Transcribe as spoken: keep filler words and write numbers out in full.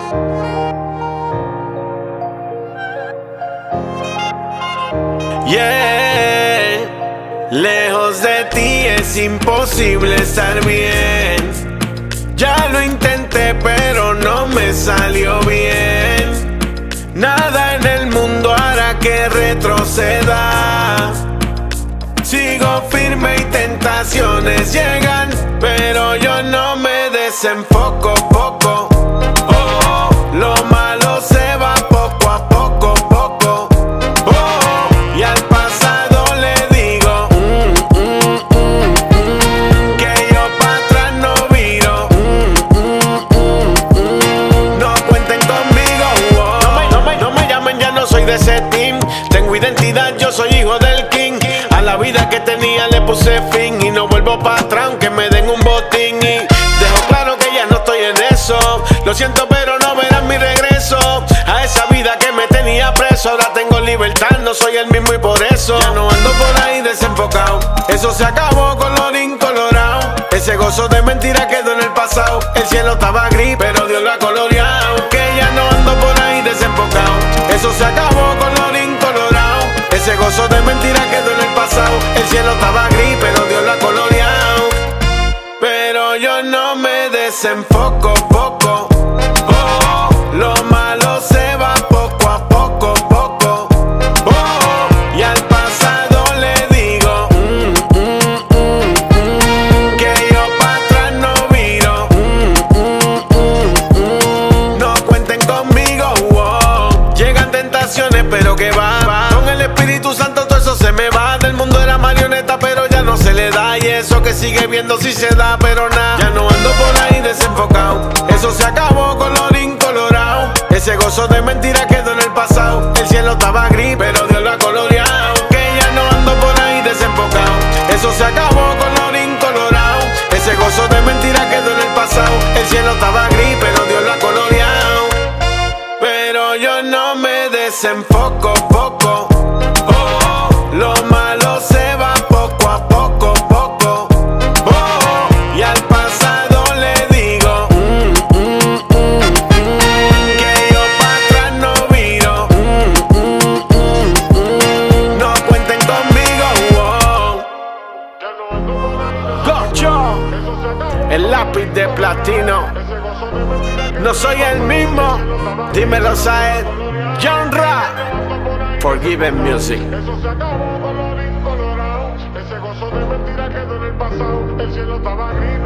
Yeah, lejos de ti es imposible estar bien. Ya lo intenté pero no me salió bien. Nada en el mundo hará que retroceda. Sigo firme y tentaciones llegan, pero yo no me desenfoco poco. Oh, lo malo se va poco a poco, poco. Oh, y al pasado le digo mm, mm, mm, mm, que yo para atrás no viro. Mm, mm, mm, mm, no cuenten conmigo. Oh. No, me, no, me, no me llamen, ya no soy de ese team. Tengo identidad, yo soy hijo del king. A la vida que tenía le puse fin y no vuelvo para atrás aunque me den un botín. Y dejo claro que ya no estoy en eso. Lo siento pero no verán mi regreso a esa vida que me tenía preso. Ahora tengo libertad, no soy el mismo y por eso ya no ando por ahí desenfocado. Eso se acabó, colorín colorado. Ese gozo de mentira quedó en el pasado. El cielo estaba gris pero Dios lo ha coloreado. Que ya no ando por ahí desenfocado. Eso se acabó, colorín colorado. Ese gozo de mentira quedó en el pasado. El cielo estaba gris pero Dios lo ha coloreado. Pero yo no me desenfoco poco. Oh, lo malo se va poco a poco, poco. Oh, y al pasado le digo mm, mm, mm, mm, que yo para atrás no viro. Mm, mm, mm, mm, no cuenten conmigo. Oh. Llegan tentaciones pero que va, va. Con el Espíritu Santo todo eso se me va. Del mundo era marioneta pero ya no se le da. Y eso que sigue viendo si se da pero nada. Ya no ando por ahí desenfocado. Eso se acabó, colorín colorado. Ese gozo de mentira quedó en el pasado. El cielo estaba gris pero Dios lo ha coloreado. Que ya no ando por ahí desenfocado. Eso se acabó, colorín colorado. Ese gozo de mentira quedó en el pasado. El cielo estaba gris pero Dios lo ha coloreado. Pero yo no me desenfoco poco. Oh, lo malo se va poco a poco, poco. Oh, y al pasado le digo mm, mm, mm, mm, que yo para atrás no viro. Mm, mm, mm, mm, no cuenten conmigo. Oh. Gocho, el lápiz de platino. No soy el mismo. Dímelo, Saed. John Ra. Forgiven Music. Eso se acabó, colorín colorado. Ese gozo de mentira quedó en el pasado. El cielo estaba gris.